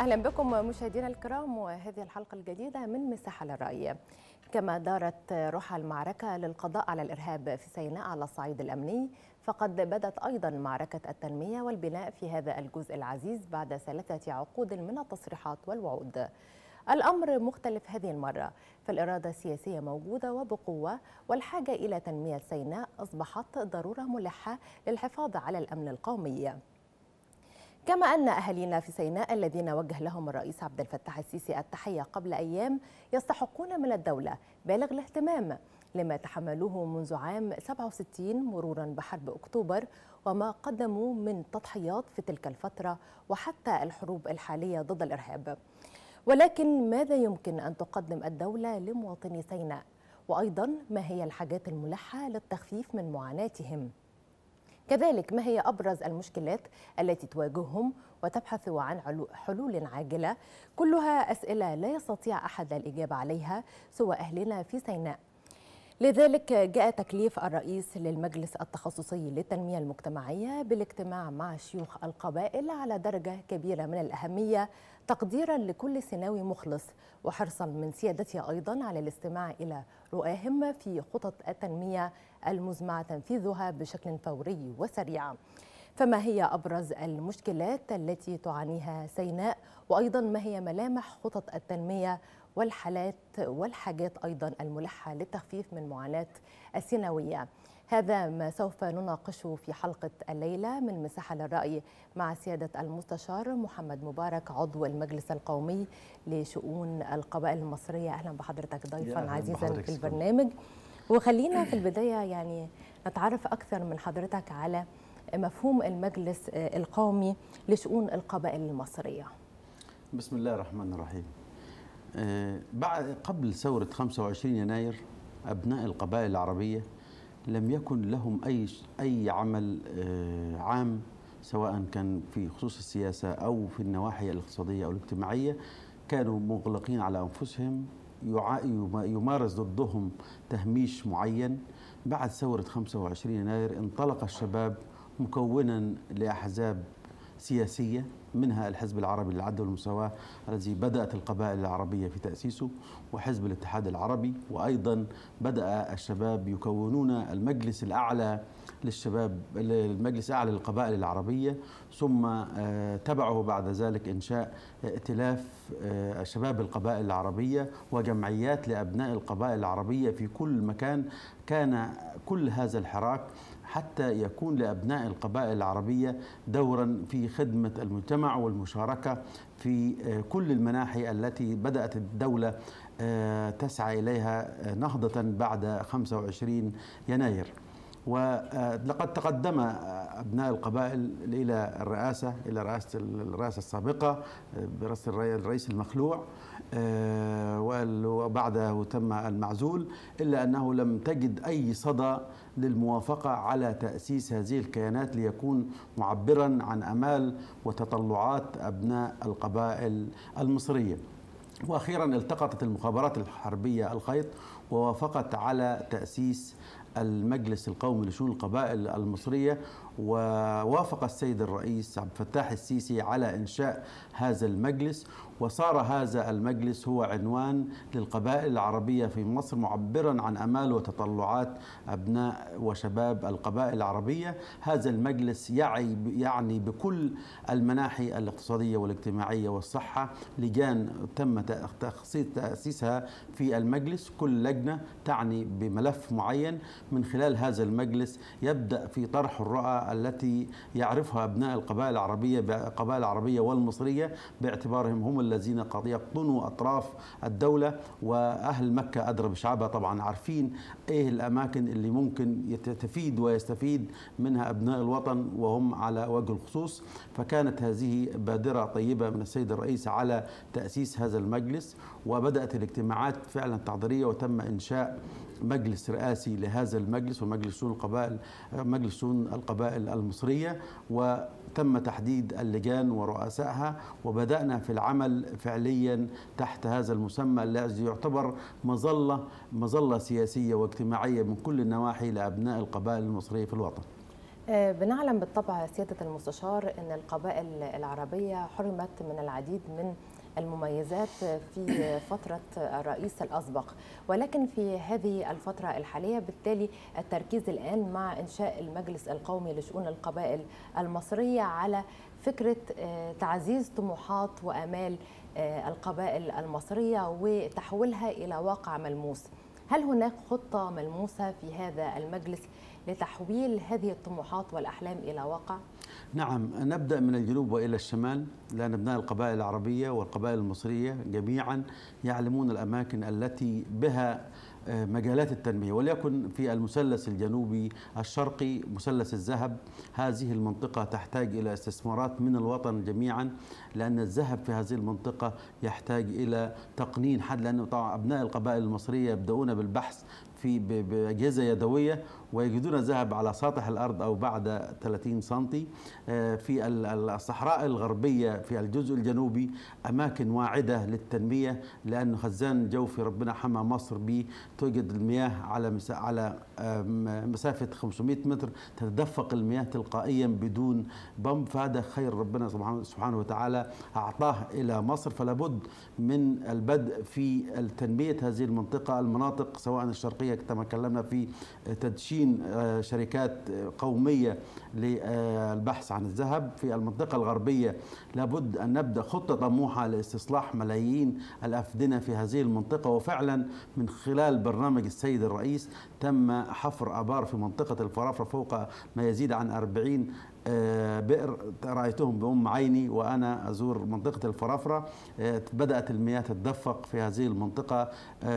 أهلا بكم مشاهدينا الكرام وهذه الحلقة الجديدة من مساحة للرأي. كما دارت روح المعركة للقضاء على الإرهاب في سيناء على الصعيد الأمني، فقد بدت أيضا معركة التنمية والبناء في هذا الجزء العزيز بعد 3 عقود من التصريحات والوعود. الأمر مختلف هذه المرة، فالإرادة السياسية موجودة وبقوة، والحاجة إلى تنمية سيناء أصبحت ضرورة ملحة للحفاظ على الأمن القومي. كما أن أهالينا في سيناء الذين وجه لهم الرئيس عبد الفتاح السيسي التحية قبل أيام يستحقون من الدولة بالغ الاهتمام لما تحملوه منذ عام 67 مرورا بحرب أكتوبر وما قدموا من تضحيات في تلك الفترة وحتى الحروب الحالية ضد الإرهاب. ولكن ماذا يمكن أن تقدم الدولة لمواطني سيناء؟ وأيضا ما هي الحاجات الملحة للتخفيف من معاناتهم؟ كذلك ما هي أبرز المشكلات التي تواجههم وتبحث عن حلول عاجلة؟ كلها أسئلة لا يستطيع أحد الإجابة عليها سوى أهلنا في سيناء. لذلك جاء تكليف الرئيس للمجلس التخصصي للتنمية المجتمعية بالاجتماع مع شيوخ القبائل على درجة كبيرة من الأهمية، تقديرا لكل سيناوي مخلص وحرصا من سيادته أيضا على الاستماع إلى رؤاهم في خطط التنمية المزمع تنفيذها بشكل فوري وسريع. فما هي أبرز المشكلات التي تعانيها سيناء؟ وأيضا ما هي ملامح خطط التنمية والحاجات أيضا الملحة للتخفيف من معاناة السيناوية؟ هذا ما سوف نناقشه في حلقة الليلة من مساحة للرأي مع سيادة المستشار محمد مبارك عضو المجلس القومي لشؤون القبائل المصرية. أهلا بحضرتك ضيفا عزيزا في البرنامج. وخلينا في البداية نتعرف أكثر من حضرتك على مفهوم المجلس القومي لشؤون القبائل المصرية. بسم الله الرحمن الرحيم. قبل ثورة 25 يناير أبناء القبائل العربية لم يكن لهم أي عمل عام، سواء كان في خصوص السياسة أو في النواحي الاقتصادية أو الاجتماعية. كانوا مغلقين على أنفسهم، يمارس ضدهم تهميش معين. بعد ثورة 25 يناير انطلق الشباب مكونا لأحزاب سياسية، منها الحزب العربي للعدل والمساواة الذي بدأت القبائل العربية في تأسيسه، وحزب الاتحاد العربي، وأيضا بدأ الشباب يكونون المجلس الأعلى للشباب، المجلس الأعلى للقبائل العربية. ثم تبعه بعد ذلك إنشاء ائتلاف شباب القبائل العربية وجمعيات لأبناء القبائل العربية في كل مكان. كان كل هذا الحراك حتى يكون لأبناء القبائل العربية دورا في خدمة المجتمع والمشاركة في كل المناحي التي بدأت الدولة تسعى إليها نهضة بعد 25 يناير. ولقد تقدم أبناء القبائل إلى الرئاسة السابقة برئاسة الرئيس المخلوع، وبعده تم المعزول، إلا أنه لم تجد أي صدى للموافقة على تأسيس هذه الكيانات ليكون معبرا عن أمال وتطلعات أبناء القبائل المصرية. وأخيرا التقطت المخابرات الحربية الخيط ووافقت على تأسيس المجلس القومي لشؤون القبائل المصرية، ووافق السيد الرئيس عبد الفتاح السيسي على إنشاء هذا المجلس، وصار هذا المجلس هو عنوان للقبائل العربية في مصر، معبرا عن أمال وتطلعات أبناء وشباب القبائل العربية. هذا المجلس يعني بكل المناحي الاقتصادية والاجتماعية والصحة. لجان تم تأسيسها في المجلس، كل لجنة تعني بملف معين. من خلال هذا المجلس يبدأ في طرح الرؤى التي يعرفها أبناء القبائل العربية والمصرية، باعتبارهم هم الذين قد يقطنوا أطراف الدولة، وأهل مكة أدرى بشعبها طبعا، عارفين إيه الأماكن اللي ممكن تفيد ويستفيد منها أبناء الوطن وهم على وجه الخصوص. فكانت هذه بادرة طيبة من السيد الرئيس على تأسيس هذا المجلس، وبدأت الاجتماعات فعلا تحضيرية، وتم إنشاء مجلس رئاسي لهذا المجلس، ومجلس شؤون القبائل المصرية، وتم تحديد اللجان ورؤسائها، وبدأنا في العمل فعليا تحت هذا المسمى الذي يعتبر مظلة سياسية واجتماعية من كل النواحي لأبناء القبائل المصرية في الوطن. بنعلم بالطبع سيادة المستشار أن القبائل العربية حرمت من العديد من المميزات في فترة الرئيس الأسبق، ولكن في هذه الفترة الحالية بالتالي التركيز الآن مع إنشاء المجلس القومي لشؤون القبائل المصرية على فكرة تعزيز طموحات وآمال القبائل المصرية وتحويلها إلى واقع ملموس. هل هناك خطة ملموسة في هذا المجلس لتحويل هذه الطموحات والأحلام إلى واقع؟ نعم، نبدأ من الجنوب وإلى الشمال، لأن أبناء القبائل العربية والقبائل المصرية جميعا يعلمون الأماكن التي بها مجالات التنمية، وليكن في المثلث الجنوبي الشرقي مثلث الذهب. هذه المنطقة تحتاج إلى استثمارات من الوطن جميعا، لأن الذهب في هذه المنطقة يحتاج إلى تقنين حد، لأن طبعا أبناء القبائل المصرية يبدأون بالبحث بأجهزة يدوية ويجدون الذهب على سطح الأرض أو بعد 30 سنتي. في الصحراء الغربية في الجزء الجنوبي أماكن واعدة للتنمية، لأن خزان جوفي ربنا حمى مصر به توجد المياه على مسافة 500 متر، تتدفق المياه تلقائيا بدون بمب، فهذا خير ربنا سبحانه وتعالى أعطاه إلى مصر. فلا بد من البدء في تنمية هذه المنطقة، المناطق سواء الشرقية كما تكلمنا في تدشين شركات قومية للبحث عن الذهب. في المنطقة الغربية لابد أن نبدأ خطة طموحة لاستصلاح ملايين الأفدنة في هذه المنطقة، وفعلا من خلال برنامج السيد الرئيس تم حفر آبار في منطقة الفرافرة فوق ما يزيد عن 40 بئر رأيتهم بأم عيني وأنا أزور منطقة الفرافرة. بدأت المياه تتدفق في هذه المنطقة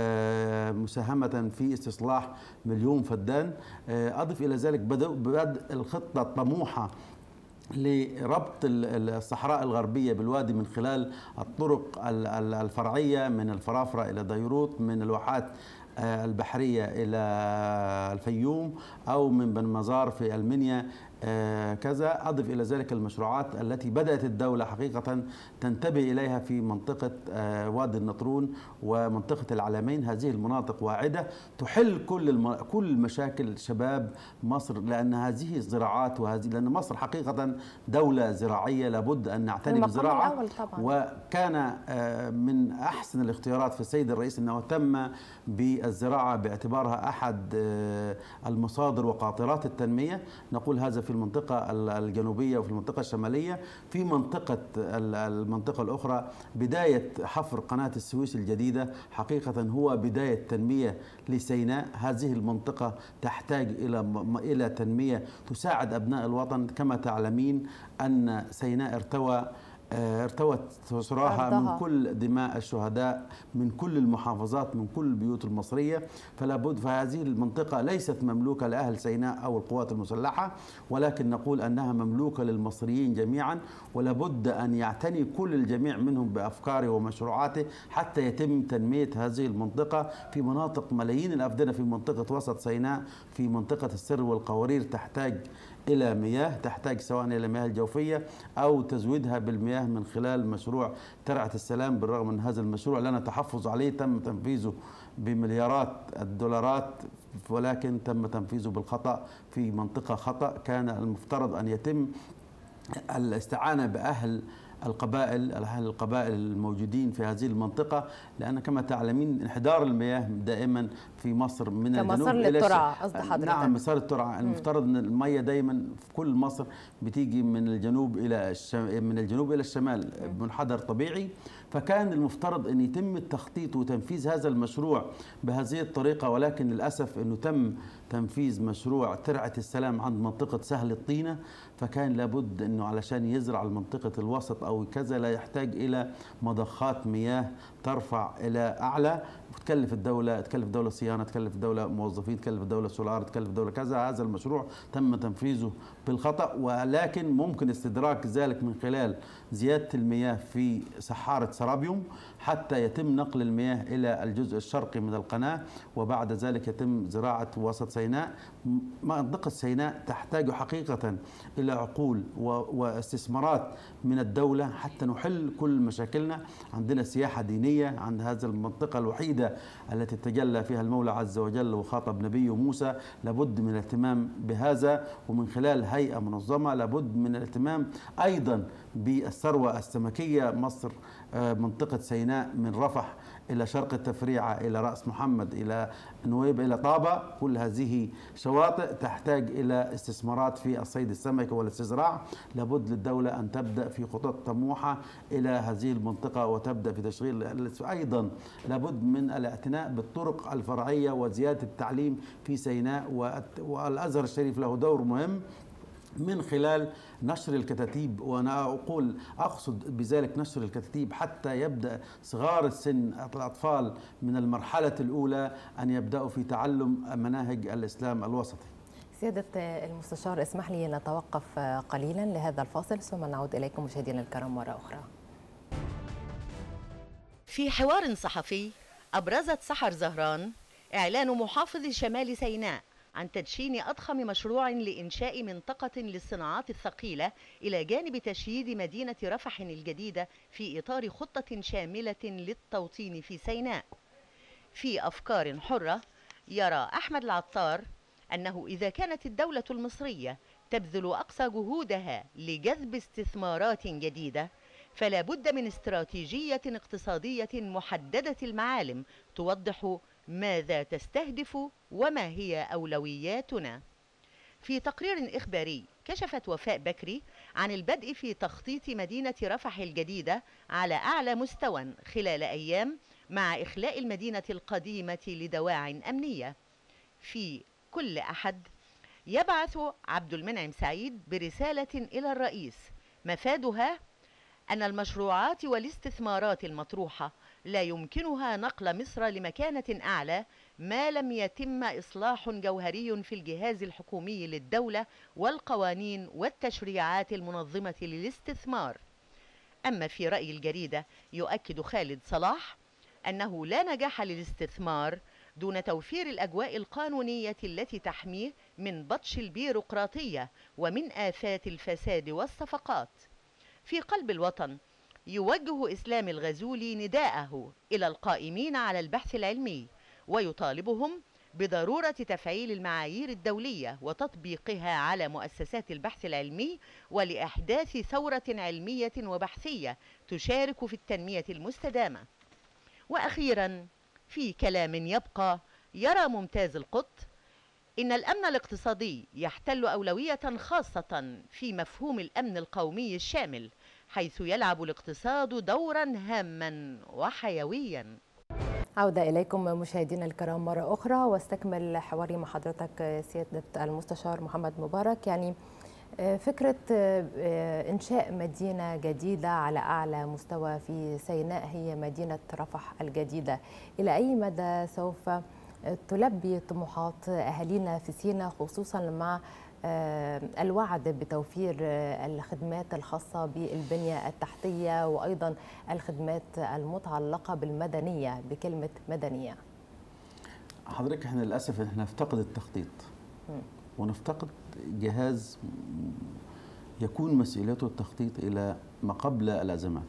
مساهمة في استصلاح 1,000,000 فدان. أضف إلى ذلك بدء الخطة الطموحة لربط الصحراء الغربية بالوادي من خلال الطرق الفرعية من الفرافرة إلى ديروت، من الواحات البحرية إلى الفيوم، أو من بن مزار في المنيا كذا. أضف إلى ذلك المشروعات التي بدأت الدولة حقيقة تنتبه إليها في منطقة وادي النطرون ومنطقة العلمين. هذه المناطق واعدة تحل كل مشاكل شباب مصر، لأن هذه الزراعات لأن مصر حقيقة دولة زراعية لابد أن نعتني بالزراعة. وكان من أحسن الاختيارات في السيد الرئيس أنه اهتم بالزراعة باعتبارها أحد المصادر وقاطرات التنمية. نقول هذا في المنطقة الجنوبية وفي المنطقة الشمالية. في المنطقة الأخرى بداية حفر قناة السويس الجديدة حقيقة هو بداية تنمية لسيناء. هذه المنطقة تحتاج إلى تنمية تساعد أبناء الوطن. كما تعلمين أن سيناء ارتوت صراحة من كل دماء الشهداء من كل المحافظات من كل البيوت المصرية. فلا بد، فهذه المنطقة ليست مملوكة لأهل سيناء أو القوات المسلحة، ولكن نقول أنها مملوكة للمصريين جميعا، ولا بد أن يعتني كل الجميع منهم بأفكاره ومشروعاته حتى يتم تنمية هذه المنطقة. في مناطق ملايين الأفدنة في منطقة وسط سيناء، في منطقة السر والقوارير تحتاج إلى مياه، تحتاج سواء إلى المياه الجوفية أو تزويدها بالمياه من خلال مشروع ترعة السلام. بالرغم من هذا المشروع لنا تحفظ عليه، تم تنفيذه بمليارات الدولارات، ولكن تم تنفيذه بالخطأ في منطقة خطأ. كان المفترض أن يتم الاستعانة بأهل القبائل الموجودين في هذه المنطقة، لأن كما تعلمين انحدار المياه دائما في مصر من الجنوب إلى للترعة. قصد حضرتك؟ نعم، مسار الترعة. المفترض أن المياه دائما في كل مصر بتيجي من الجنوب إلى الشمال منحدر طبيعي. فكان المفترض أن يتم التخطيط وتنفيذ هذا المشروع بهذه الطريقة، ولكن للأسف أنه تم تنفيذ مشروع ترعة السلام عند منطقة سهل الطينة. فكان لابد أنه علشان يزرع المنطقة الوسط أو كذا لا يحتاج إلى مضخات مياه ترفع إلى أعلى، تكلف الدولة صيانة، تكلف الدولة موظفين، تكلف الدولة سولار، تكلف الدولة كذا. هذا المشروع تم تنفيذه بالخطأ، ولكن ممكن استدراك ذلك من خلال زيادة المياه في سحارة سرابيوم حتى يتم نقل المياه إلى الجزء الشرقي من القناة، وبعد ذلك يتم زراعة وسط سيناء. منطقة سيناء تحتاج حقيقة إلى عقول واستثمارات من الدولة الدولة حتى نحل كل مشاكلنا. عندنا سياحة دينية عند هذه المنطقة الوحيدة التي تجلى فيها المولى عز وجل وخاطب نبيه موسى، لابد من الاهتمام بهذا، ومن خلال هيئة منظمة لابد من الاهتمام أيضا بالثروة السمكية. مصر منطقة سيناء من رفح إلى شرق التفريعة إلى رأس محمد إلى نويبع إلى طابة، كل هذه شواطئ تحتاج إلى استثمارات في الصيد السمكي والاستزراع. لابد للدولة أن تبدأ في خطط طموحة إلى هذه المنطقة وتبدأ في تشغيل. أيضا لابد من الاعتناء بالطرق الفرعية وزيادة التعليم في سيناء، والأزهر الشريف له دور مهم من خلال نشر الكتاتيب. وأنا أقصد بذلك نشر الكتاتيب حتى يبدأ صغار السن الأطفال من المرحلة الأولى أن يبدأوا في تعلم مناهج الإسلام الوسطي. سيادة المستشار، اسمح لي نتوقف قليلا لهذا الفاصل ثم نعود إليكم مشاهدينا الكرام مرة أخرى. في حوار صحفي أبرزت سحر زهران إعلان محافظ شمال سيناء عن تدشين أضخم مشروع لإنشاء منطقة للصناعات الثقيلة إلى جانب تشييد مدينة رفح الجديدة في إطار خطة شاملة للتوطين في سيناء. في أفكار حرة يرى أحمد العطار أنه إذا كانت الدولة المصرية تبذل أقصى جهودها لجذب استثمارات جديدة، فلا بد من استراتيجية اقتصادية محددة المعالم توضح ماذا تستهدف وما هي أولوياتنا. في تقرير إخباري كشفت وفاء بكري عن البدء في تخطيط مدينة رفح الجديدة على أعلى مستوى خلال أيام مع إخلاء المدينة القديمة لدواعٍ أمنية. في كل أحد يبعث عبد المنعم سعيد برسالة إلى الرئيس مفادها أن المشروعات والاستثمارات المطروحة لا يمكنها نقل مصر لمكانة أعلى ما لم يتم إصلاح جوهري في الجهاز الحكومي للدولة والقوانين والتشريعات المنظمة للاستثمار. أما في رأي الجريدة يؤكد خالد صلاح أنه لا نجاح للاستثمار دون توفير الأجواء القانونية التي تحميه من بطش البيروقراطية ومن آفات الفساد والصفقات. في قلب الوطن يوجه إسلام الغزولي نداءه إلى القائمين على البحث العلمي ويطالبهم بضرورة تفعيل المعايير الدولية وتطبيقها على مؤسسات البحث العلمي ولإحداث ثورة علمية وبحثية تشارك في التنمية المستدامة. وأخيرا في كلام يبقى يرى ممتاز القط إن الأمن الاقتصادي يحتل أولوية خاصة في مفهوم الأمن القومي الشامل، حيث يلعب الاقتصاد دورا هاما وحيويا. عودة إليكم مشاهدينا الكرام مرة أخرى، واستكمل حواري مع حضرتك سيادة المستشار محمد مبارك. يعني فكرة إنشاء مدينة جديدة على أعلى مستوى في سيناء هي مدينة رفح الجديدة، إلى أي مدى سوف تلبي طموحات أهالينا في سيناء، خصوصا مع الوعد بتوفير الخدمات الخاصة بالبنية التحتية وأيضا الخدمات المتعلقة بالمدنية بكلمة مدنية؟ حضرتك احنا للأسف نفتقد التخطيط ونفتقد جهاز يكون مسؤوليته التخطيط إلى ما قبل الأزمات.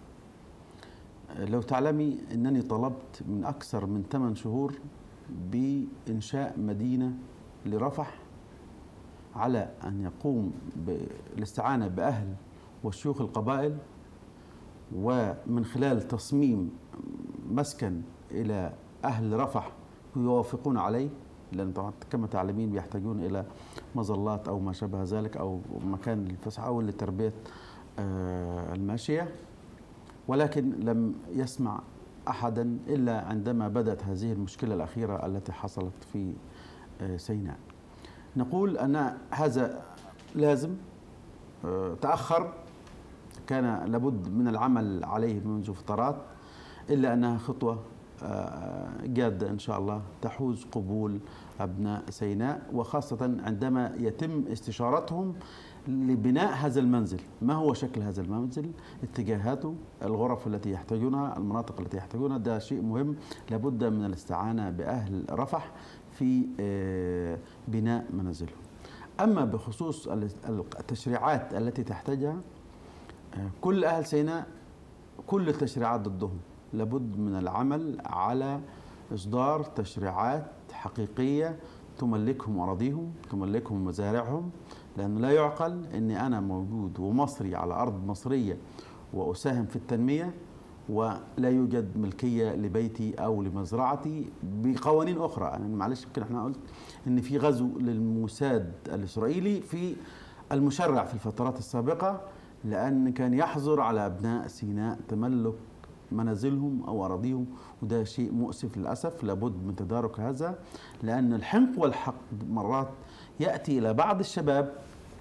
لو تعلمي أنني طلبت من أكثر من 8 شهور بإنشاء مدينة لرفح على أن يقوم بالاستعانة بأهل وشيوخ القبائل، ومن خلال تصميم مسكن إلى أهل رفح يوافقون عليه، لأن طبعا كما تعلمين بيحتاجون إلى مظلات أو ما شابه ذلك أو مكان للفسح أو لتربية الماشية، ولكن لم يسمع أحدا إلا عندما بدأت هذه المشكلة الأخيرة التي حصلت في سيناء. نقول أن هذا لازم تأخر، كان لابد من العمل عليه منذ فترات، إلا أنها خطوة جادة إن شاء الله تحوز قبول أبناء سيناء، وخاصة عندما يتم استشارتهم لبناء هذا المنزل. ما هو شكل هذا المنزل، اتجاهاته، الغرف التي يحتاجونها، المناطق التي يحتاجونها، ده شيء مهم. لابد من الاستعانة بأهل رفح في بناء منازلهم. أما بخصوص التشريعات التي تحتاجها، كل أهل سيناء كل التشريعات ضدهم، لابد من العمل على إصدار تشريعات حقيقية تملكهم أراضيهم، تملكهم مزارعهم، لأنه لا يعقل أني أنا موجود ومصري على أرض مصرية وأساهم في التنمية ولا يوجد ملكية لبيتي أو لمزرعتي بقوانين أخرى. يعني معلش يمكن احنا قلت أن في غزو للموساد الإسرائيلي في المشرع في الفترات السابقة، لأن كان يحظر على أبناء سيناء تملك منازلهم أو أراضيهم، وده شيء مؤسف للأسف. لابد من تدارك هذا، لأن الحنق والحقد مرات يأتي إلى بعض الشباب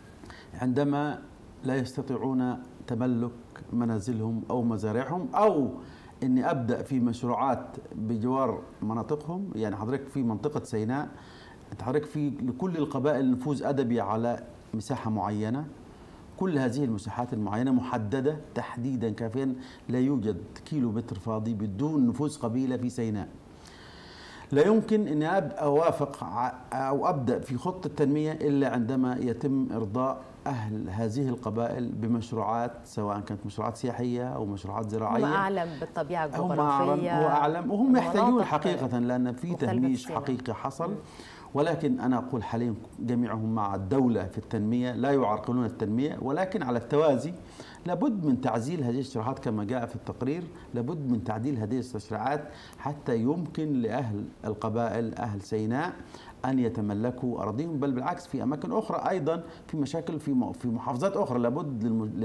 عندما لا يستطيعون تملك منازلهم أو مزارعهم، أو أني أبدأ في مشروعات بجوار مناطقهم. يعني حضرتك في منطقة سيناء حضرتك في لكل القبائل نفوذ أدبي على مساحة معينة، كل هذه المساحات المعينة محددة تحديدا كافيا، لا يوجد كيلو متر فاضي بدون نفوذ قبيلة في سيناء. لا يمكن أن أوافق أو أبدأ في خطة التنمية إلا عندما يتم إرضاء أهل هذه القبائل بمشروعات، سواء كانت مشروعات سياحية أو مشروعات زراعية. هم أعلم بالطبيعة الجغرافية، هو أعلم وهم يحتاجون حقيقة، لأن في تهميش حقيقي حصل. ولكن أنا أقول حاليا جميعهم مع الدولة في التنمية، لا يعرقلون التنمية، ولكن على التوازي لابد من تعزيل هذه التشريعات كما جاء في التقرير. لابد من تعديل هذه التشريعات حتى يمكن لأهل القبائل أهل سيناء أن يتملكوا أراضيهم، بل بالعكس في أماكن أخرى أيضا في مشاكل في محافظات أخرى لابد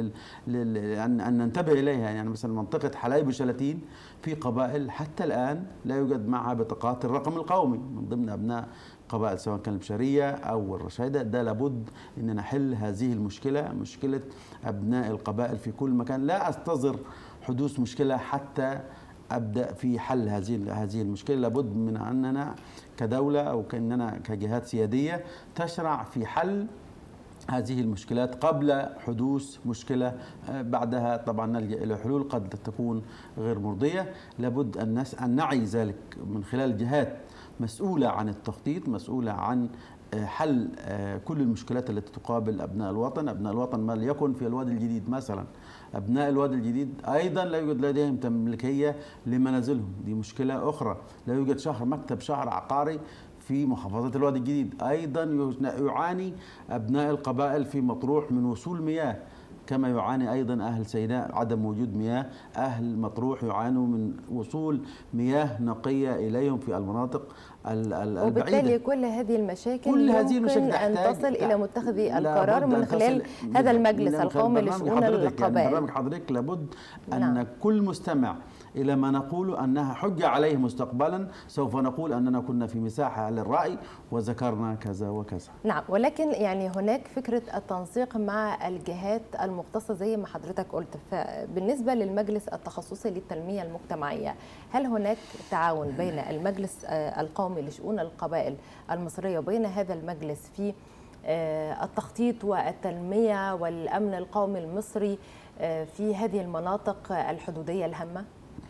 أن ننتبه إليها. يعني مثلا منطقة حلايب وشلاتين في قبائل حتى الآن لا يوجد معها بطاقات الرقم القومي من ضمن أبناء قبائل، سواء كان البشرية أو الرشايدة. ده لابد أن نحل هذه المشكلة، مشكلة أبناء القبائل في كل مكان. لا أستظر حدوث مشكلة حتى أبدأ في حل هذه المشكلة. لابد من أننا كدولة أو كأننا كجهات سيادية تشرع في حل هذه المشكلات قبل حدوث مشكلة بعدها طبعا نلجأ إلى حلول قد تكون غير مرضية. لابد أن نعي ذلك من خلال جهات مسؤولة عن التخطيط، مسؤولة عن حل كل المشكلات التي تقابل أبناء الوطن. أبناء الوطن ما ليكن في الوادي الجديد مثلا، أبناء الوادي الجديد أيضا لا يوجد لديهم تملكية لمنازلهم، دي مشكلة أخرى. لا يوجد مكتب شهر عقاري في محافظة الوادي الجديد. أيضا يعاني أبناء القبائل في مطروح من وصول مياه، كما يعاني أيضا أهل سيناء عدم وجود مياه. أهل مطروح يعانوا من وصول مياه نقية إليهم في المناطق البعيدة. وبالتالي كل هذه المشاكل يمكن أن تصل إلى متخذي القرار من خلال هذا المجلس القومي لشؤون القبائل. يعني برنامج حضرتك لابد أن كل مستمع إلى ما نقول أنها حجة عليه مستقبلا سوف نقول أننا كنا في مساحة للرأي وذكرنا كذا وكذا. نعم، ولكن يعني هناك فكرة التنسيق مع الجهات المختصة زي ما حضرتك قلت. فبالنسبة للمجلس التخصصي للتنمية المجتمعية، هل هناك تعاون بين المجلس القومي لشؤون القبائل المصرية وبين هذا المجلس في التخطيط والتنمية والأمن القومي المصري في هذه المناطق الحدودية الهامة؟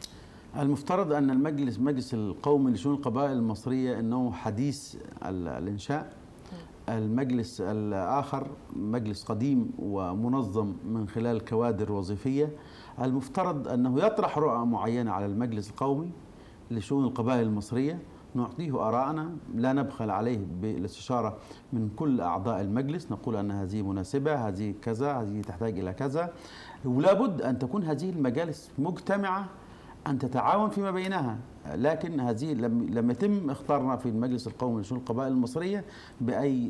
المفترض أن المجلس القومي لشؤون القبائل المصرية أنه حديث الإنشاء. المجلس الآخر مجلس قديم ومنظم من خلال كوادر وظيفية. المفترض أنه يطرح رؤى معينة على المجلس القومي لشؤون القبائل المصرية، نعطيه آراءنا، لا نبخل عليه بالاستشارة من كل أعضاء المجلس، نقول أن هذه مناسبة، هذه كذا، هذه تحتاج إلى كذا. ولا بد أن تكون هذه المجالس مجتمعة أن تتعاون فيما بينها. لكن هذه لم يتم اختارنا في المجلس القومي لشؤون القبائل المصرية بأي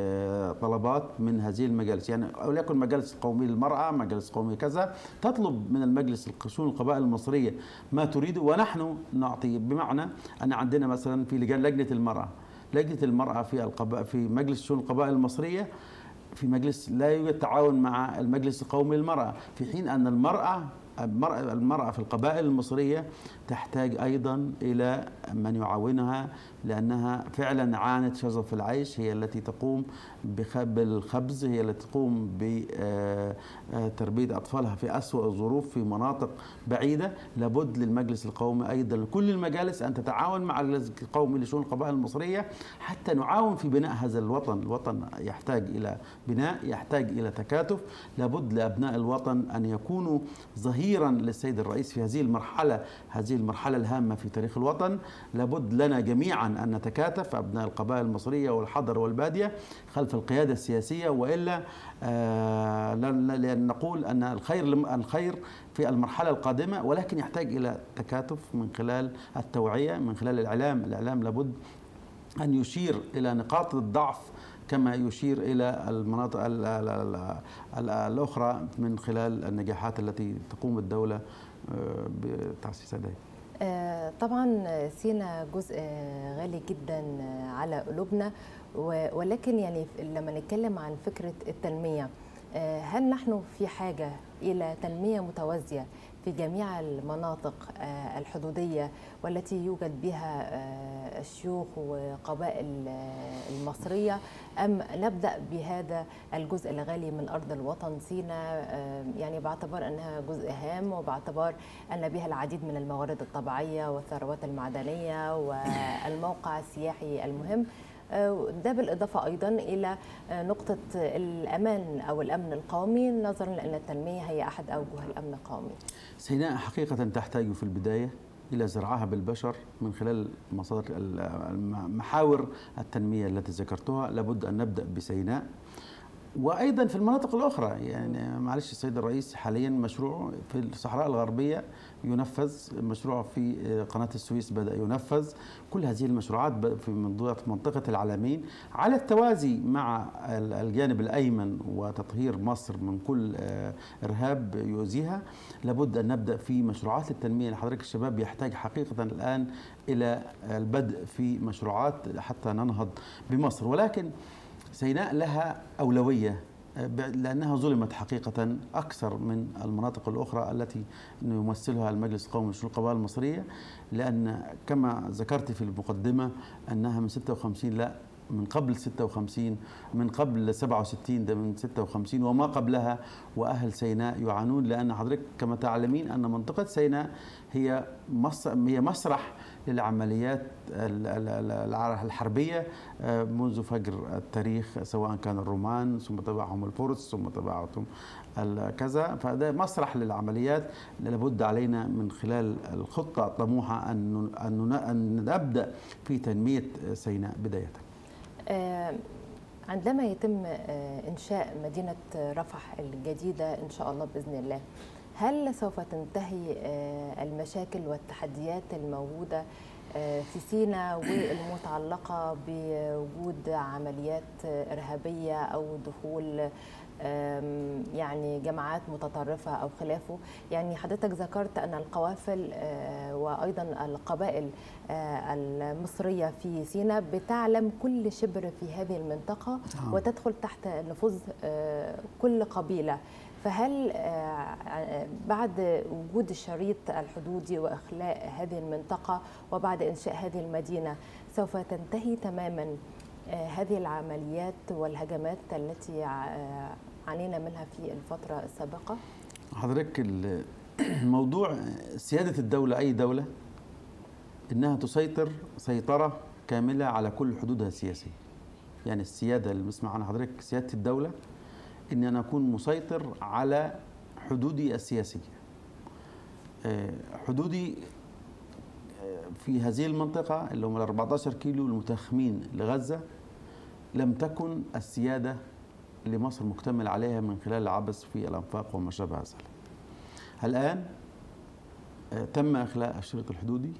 طلبات من هذه المجالس. يعني وليكن مجلس قومي للمرأة، مجلس قومي كذا، تطلب من المجلس شؤون القبائل المصرية ما تريد ونحن نعطي. بمعنى أن عندنا مثلا في لجنة المرأة، لجنة المرأة في مجلس شؤون القبائل المصرية في مجلس لا يوجد تعاون مع المجلس القومي للمرأة، في حين أن المرأة المرأة في القبائل المصرية تحتاج أيضا إلى من يعاونها، لأنها فعلا عانت شظف العيش. هي التي تقوم بالخبز، هي التي تقوم بتربية أطفالها في أسوأ الظروف في مناطق بعيدة. لابد للمجلس القومي أيضا كل المجالس أن تتعاون مع المجلس القومي لشؤون القبائل المصرية حتى نعاون في بناء هذا الوطن. الوطن يحتاج إلى بناء، يحتاج إلى تكاتف. لابد لأبناء الوطن أن يكونوا ظهيرا للسيد الرئيس في هذه المرحلة الهامة في تاريخ الوطن. لابد لنا جميعا أن نتكاتف أبناء القبائل المصرية والحضر والبادية خلف القيادة السياسية، وإلا لأن نقول أن الخير في المرحلة القادمة، ولكن يحتاج إلى تكاتف من خلال التوعية، من خلال الإعلام لابد أن يشير إلى نقاط الضعف كما يشير إلى المناطق الأخرى من خلال النجاحات التي تقوم الدولة بتأسيسها. طبعا سينا جزء غالي جدا على قلوبنا، ولكن يعني لما نتكلم عن فكرة التنمية، هل نحن في حاجة إلى تنمية متوازية في جميع المناطق الحدودية والتي يوجد بها الشيوخ وقبائل المصرية، أم نبدأ بهذا الجزء الغالي من أرض الوطن سيناء، يعني باعتبار أنها جزء هام وباعتبار أن بها العديد من الموارد الطبيعية والثروات المعدنية والموقع السياحي المهم، ده بالإضافة أيضا إلى نقطة الأمان أو الأمن القومي، نظرا لأن التنمية هي أحد أوجه الأمن القومي. سيناء حقيقة تحتاج في البداية إلى زرعها بالبشر من خلال محاور التنمية التي ذكرتها. لابد أن نبدأ بسيناء وأيضا في المناطق الأخرى. يعني معلش السيد الرئيس حاليا مشروع في الصحراء الغربية ينفذ، مشروع في قناة السويس بدأ ينفذ. كل هذه المشروعات في منطقة العلمين على التوازي مع الجانب الأيمن وتطهير مصر من كل إرهاب يؤذيها. لابد أن نبدأ في مشروعات التنمية. حضرتك الشباب يحتاج حقيقة الآن إلى البدء في مشروعات حتى ننهض بمصر، ولكن سيناء لها أولوية لأنها ظلمت حقيقة أكثر من المناطق الأخرى التي يمثلها المجلس القومي لشؤون القبائل المصرية، لأن كما ذكرت في المقدمة أنها من 56 لا من قبل 56 من قبل 67 ده من 56 وما قبلها، وأهل سيناء يعانون. لأن حضرتك كما تعلمين أن منطقة سيناء هي مسرح للعمليات الحربية منذ فجر التاريخ، سواء كان الرومان ثم تبعهم الفرس ثم تبعهم كذا، فده مسرح للعمليات. لابد علينا من خلال الخطة الطموحة أن نبدأ في تنمية سيناء بداية. عندما يتم إنشاء مدينة رفح الجديدة إن شاء الله بإذن الله، هل سوف تنتهي المشاكل والتحديات الموجودة في سيناء والمتعلقة بوجود عمليات إرهابية أو دخول يعني جماعات متطرفة أو خلافه؟ يعني حضرتك ذكرت أن القوافل وأيضا القبائل المصرية في سيناء بتعلم كل شبر في هذه المنطقة وتدخل تحت نفوذ كل قبيلة، فهل بعد وجود الشريط الحدودي وإخلاء هذه المنطقة وبعد إنشاء هذه المدينة سوف تنتهي تماما هذه العمليات والهجمات التي عانينا منها في الفترة السابقة؟ حضرتك الموضوع سيادة الدولة، أي دولة إنها تسيطر سيطرة كاملة على كل حدودها السياسية. يعني السيادة اللي بسمع عنها حضرتك سيادة الدولة إن أنا أكون مسيطر على حدودي السياسية. حدودي في هذه المنطقة اللي هم ال 14 كيلو المتخمين لغزة لم تكن السيادة لمصر مكتمل عليها من خلال العبث في الأنفاق وما شابه ذلك. الآن تم إخلاء الشريط الحدودي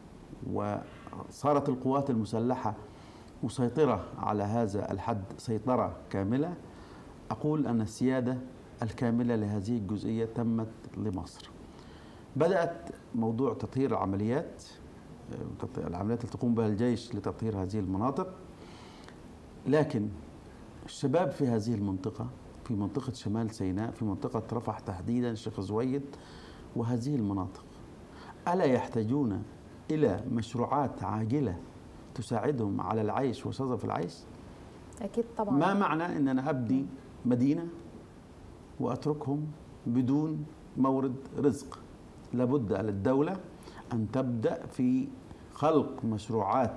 وصارت القوات المسلحة مسيطرة على هذا الحد سيطرة كاملة. أقول أن السيادة الكاملة لهذه الجزئية تمت لمصر. بدأت موضوع تطهير العمليات التي تقوم بها الجيش لتطهير هذه المناطق، لكن الشباب في هذه المنطقة، في منطقة شمال سيناء، في منطقة رفح تحديدا، الشيخ زويد وهذه المناطق ألا يحتاجون إلى مشروعات عاجلة تساعدهم على العيش وشظف العيش؟ أكيد طبعا. ما معنى أن أنا أبني مدينة وأتركهم بدون مورد رزق؟ لابد للدولة أن تبدأ في خلق مشروعات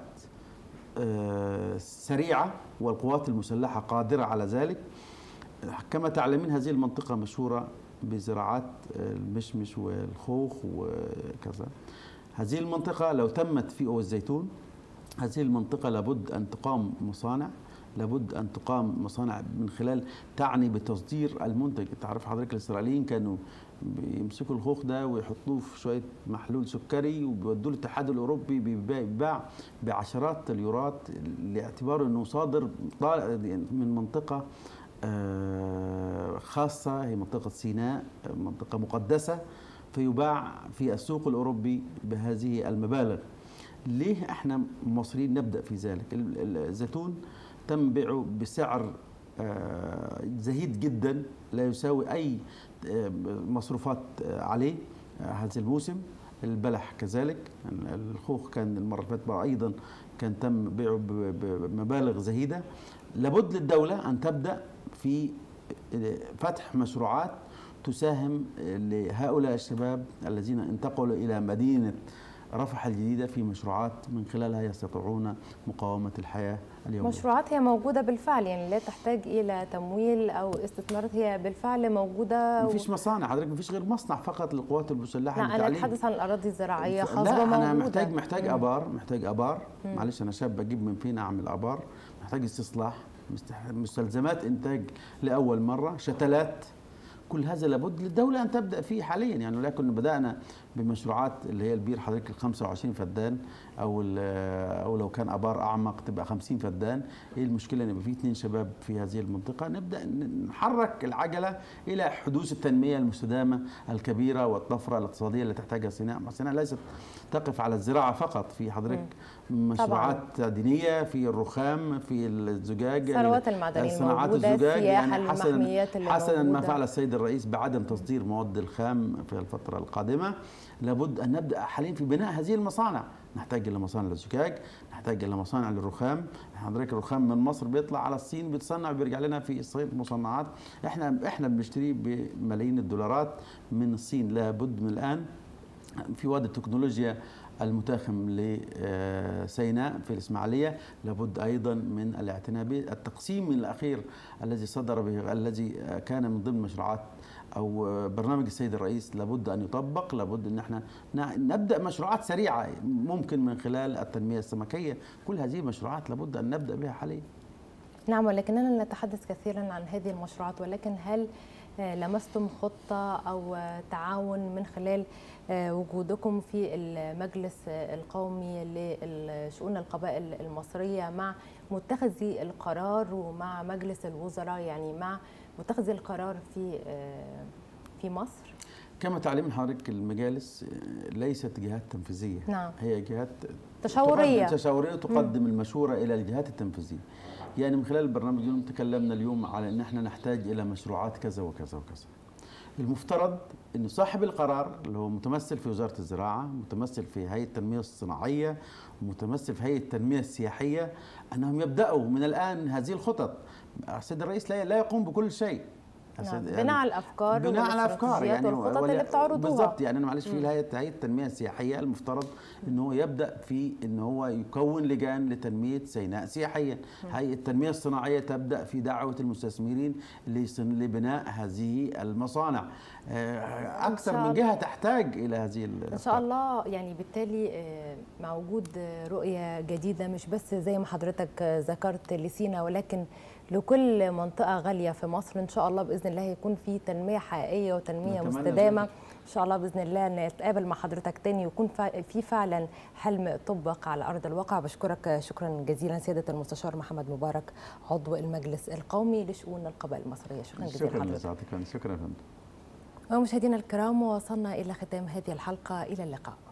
سريعة، والقوات المسلحة قادرة على ذلك. كما تعلمين هذه المنطقة مشهورة بزراعات المشمش والخوخ وكذا. هذه المنطقة لو تمت في والزيتون، هذه المنطقة لابد أن تقام مصانع، لابد أن تقام مصانع من خلال تعني بتصدير المنتج. تعرف حضرتك الإسرائيليين كانوا بيمسكوا الخوخ ده ويحطوه في شوية محلول سكري وبيودوه للاتحاد الأوروبي، بيباع بعشرات اليورات لاعتباره أنه صادر من منطقة خاصة، هي منطقة سيناء، منطقة مقدسة، فيباع في السوق الأوروبي بهذه المبالغ. ليه احنا مصريين نبدأ في ذلك؟ الزيتون تم بيعه بسعر زهيد جدا، لا يساوي أي مصروفات عليه هذا الموسم. البلح كذلك، الخوخ كان المرة اللي فاتت أيضا كان تم بيعه بمبالغ زهيدة. لابد للدولة أن تبدأ في فتح مشروعات تساهم لهؤلاء الشباب الذين انتقلوا إلى مدينة رفح الجديدة في مشروعات من خلالها يستطيعون مقاومة الحياة اليومية. مشروعات هي موجودة بالفعل، يعني لا تحتاج إلى تمويل أو استثمارات، هي بالفعل موجودة. مفيش مصانع حضرتك، مفيش غير مصنع فقط للقوات المسلحة. لا أنا أتحدث عن الأراضي الزراعية خاصة لا موجودة. أنا محتاج آبار، محتاج آبار. معلش أنا شاب بجيب من فين أعمل آبار؟ محتاج استصلاح، مستلزمات إنتاج لأول مرة، شتلات. كل هذا لابد للدولة أن تبدأ فيه حاليا يعني. ولكن بدأنا بمشروعات اللي هي البير حضرتك ال 25 فدان أو لو كان آبار أعمق تبقى 50 فدان. إيه المشكلة إن يبقى في 2 شباب في هذه المنطقة؟ نبدأ نحرك العجلة إلى حدوث التنمية المستدامة الكبيرة والطفرة الاقتصادية اللي تحتاجها سيناء. سيناء ليست تقف على الزراعة فقط، في حضرتك مشروعات دينية، في الرخام، في الزجاج، الثروات المعدنية صناعات الموجودة، الزجاج. يعني المحميات اللي حسنا موجودة. ما فعل السيد الرئيس بعدم تصدير مواد الخام في الفترة القادمة. لابد أن نبدأ حاليا في بناء هذه المصانع. نحتاج إلى مصانع للزجاج، نحتاج إلى مصانع للرخام. حضرتك الرخام من مصر بيطلع على الصين بيتصنع وبيرجع لنا في الصين مصنعات. احنا بنشتريه بملايين الدولارات من الصين. لابد من الآن في وادي التكنولوجيا المتاخم لسيناء في الإسماعيلية، لابد أيضا من الاعتناء به. التقسيم الأخير الذي صدر به، الذي كان من ضمن مشروعات أو برنامج السيد الرئيس، لابد أن يطبق. لابد أن احنا نبدأ مشروعات سريعة ممكن من خلال التنمية السمكية. كل هذه المشروعات لابد أن نبدأ بها حاليا. نعم، ولكننا نتحدث كثيرا عن هذه المشروعات، ولكن هل لمستم خطة أو تعاون من خلال وجودكم في المجلس القومي لشؤون القبائل المصرية مع متخذي القرار ومع مجلس الوزراء، يعني مع متخذي القرار في مصر؟ كما تعلمين حضرتك المجالس ليست جهات تنفيذية. نعم. هي جهات تشاورية تقدم المشورة إلى الجهات التنفيذية. يعني من خلال البرنامج اليوم تكلمنا اليوم على أن احنا نحتاج إلى مشروعات كذا وكذا وكذا. المفترض أن صاحب القرار اللي هو متمثل في وزارة الزراعة، متمثل في هيئة التنمية الصناعية، متمثل في هيئة التنمية السياحية، أنهم يبدأوا من الآن هذه الخطط. السيد الرئيس لا يقوم بكل شيء. نعم. بناء على الافكار، بناء على الافكار يعني والخطط اللي بتعرضوها بالضبط. يعني انا معلش في هيئه التنميه السياحيه المفترض ان هو يبدا في ان هو يكون لجان لتنميه سيناء سياحيا. هيئه التنميه الصناعيه تبدا في دعوه المستثمرين لبناء هذه المصانع. اكثر من جهه تحتاج الى هذه ان شاء الله. يعني بالتالي مع وجود رؤيه جديده مش بس زي ما حضرتك ذكرت لسيناء، ولكن لكل منطقة غالية في مصر، إن شاء الله بإذن الله يكون في تنمية حقيقية وتنمية مستدامة. إن شاء الله بإذن الله نتقابل مع حضرتك تاني ويكون في فعلا حلم طبق على أرض الواقع. بشكرك شكرا جزيلا سيادة المستشار محمد مبارك، عضو المجلس القومي لشؤون القبائل المصرية. شكرا جزيلا حضرتك. شكرا يا فندم. ومشاهدينا الكرام، وصلنا إلى ختام هذه الحلقة. إلى اللقاء.